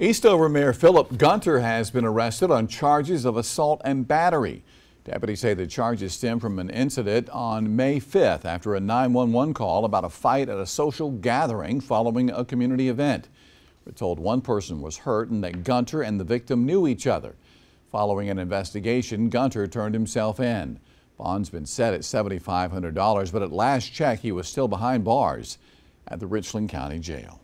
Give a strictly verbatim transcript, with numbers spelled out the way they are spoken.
Eastover Mayor Phillip Gunter has been arrested on charges of assault and battery. Deputies say the charges stem from an incident on May fifth after a nine one one call about a fight at a social gathering following a community event. We're told one person was hurt and that Gunter and the victim knew each other. Following an investigation, Gunter turned himself in. Bond's been set at seven thousand five hundred dollars, but at last check he was still behind bars at the Richland County Jail.